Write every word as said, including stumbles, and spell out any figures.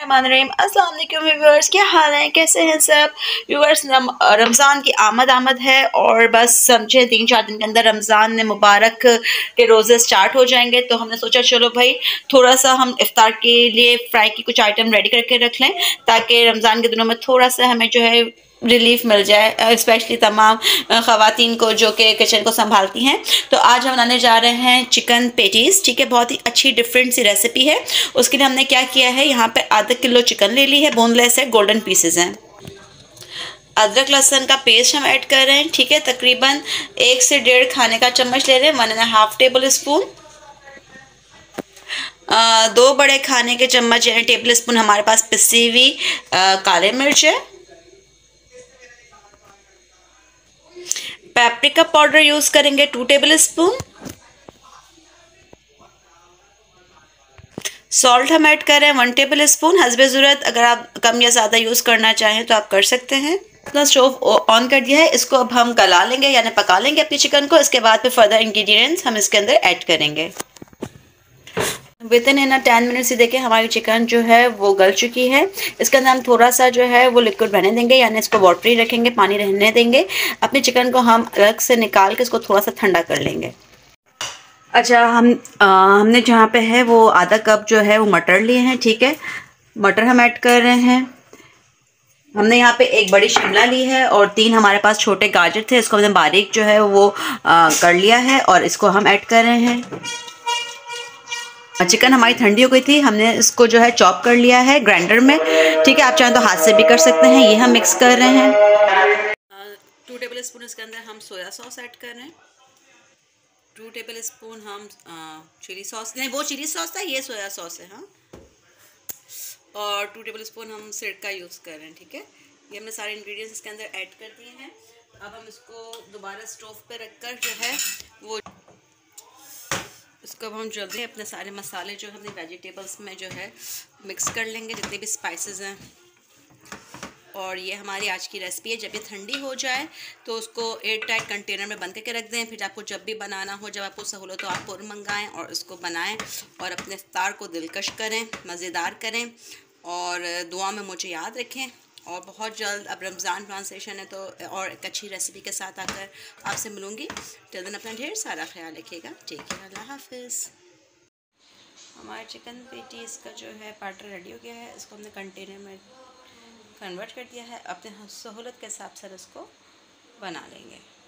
बिस्मिल्लाहिर्रहमानिर्रहीम। अस्सलाम वालेकुम व्यूअर्स, क्या हाल है, कैसे हैं सब व्यूअर्स। रमज़ान की आमद आमद है और बस समझे तीन चार दिन के अंदर रमज़ान ने मुबारक के रोज़े स्टार्ट हो जाएंगे। तो हमने सोचा चलो भाई थोड़ा सा हम इफ्तार के लिए फ्राई की कुछ आइटम रेडी करके रख लें ताकि रमज़ान के दिनों में थोड़ा सा हमें जो है रिलीफ मिल जाए, स्पेशली तमाम ख़वातीन को जो कि किचन को संभालती हैं। तो आज हम बनाने जा रहे हैं चिकन पेटीज़। ठीक है, बहुत ही अच्छी डिफरेंट सी रेसिपी है। उसके लिए हमने क्या किया है, यहाँ पे आधा किलो चिकन ले ली है, बोनलेस है, गोल्डन पीसेस हैं। अदरक लहसुन का पेस्ट हम ऐड कर रहे हैं। ठीक है, तकरीबन एक से डेढ़ खाने का चम्मच ले रहे हैं, one and half tablespoon. दो बड़े खाने के चम्मच यानी टेबल स्पून हमारे पास पिसी हुई काले मिर्च है। पेपरिका पाउडर यूज करेंगे टू टेबल स्पून। सॉल्ट हम ऐड कर रहे हैं वन टेबल स्पून, हस्बे ज़रूरत। अगर आप कम या ज़्यादा यूज़ करना चाहें तो आप कर सकते हैं। अपना स्टोव ऑन कर दिया है, इसको अब हम गला लेंगे यानी पका लेंगे अपनी चिकन को। इसके बाद फिर फर्दर इंग्रेडिएंट्स हम इसके अंदर ऐड करेंगे। Within in ten minutes ही देखिए हमारी चिकन जो है वो गल चुकी है। इसके अंदर हम थोड़ा सा जो है वो लिक्विड रहने देंगे यानी इसको वाटरी रखेंगे, पानी रहने देंगे। अपनी चिकन को हम अलग से निकाल के इसको थोड़ा सा ठंडा कर लेंगे। अच्छा, हम आ, हमने जहाँ पे है वो आधा कप जो है वो मटर लिए हैं। ठीक है, मटर हम ऐड कर रहे हैं। हमने यहाँ पे एक बड़ी शिमला ली है और तीन हमारे पास छोटे गाजर थे, इसको हमने बारीक जो है वो आ, कर लिया है और इसको हम ऐड कर रहे हैं। चिकन हमारी ठंडी हो गई थी, हमने इसको जो है चॉप कर लिया है ग्राइंडर में। ठीक है, आप चाहें तो हाथ से भी कर सकते हैं। ये हम मिक्स कर रहे हैं। टू टेबल स्पून इसके अंदर हम सोया सॉस ऐड कर रहे हैं। टू टेबल स्पून हम चिली सॉस, नहीं वो चिली सॉस था, ये सोया सॉस है। हाँ, और टू टेबल स्पून हम सिरका यूज़ कर रहे हैं। ठीक है, ये हमने सारे इंग्रेडिएंट्स इसके अंदर ऐड कर दिए हैं। अब हम इसको दोबारा स्टोव पे रखकर जो है वो इसको अब हम जल्दी अपने सारे मसाले जो हमने वेजिटेबल्स में जो है मिक्स कर लेंगे, जितने भी स्पाइसेस हैं। और ये हमारी आज की रेसिपी है। जब ये ठंडी हो जाए तो उसको एयर टाइट कंटेनर में बंद करके रख दें। फिर आपको जब भी बनाना हो, जब आपको सहूलत हो, आप और मंगाएँ और इसको बनाएं और अपने इफ्तार को दिलकश करें, मज़ेदार करें और दुआ में मुझे याद रखें। और बहुत जल्द अब रमज़ान ट्रांसलेशन है तो और एक अच्छी रेसिपी के साथ आकर आपसे मिलूँगी। टिल देन अपना ढेर सारा ख्याल रखिएगा। ठीक है, अल्लाह हाफिज़। हमारे चिकन पेटीज़ का जो है बैटर रेडी हो गया है। इसको हमने कंटेनर में कन्वर्ट कर दिया है। अपने सहूलत के हिसाब से इसको बना लेंगे।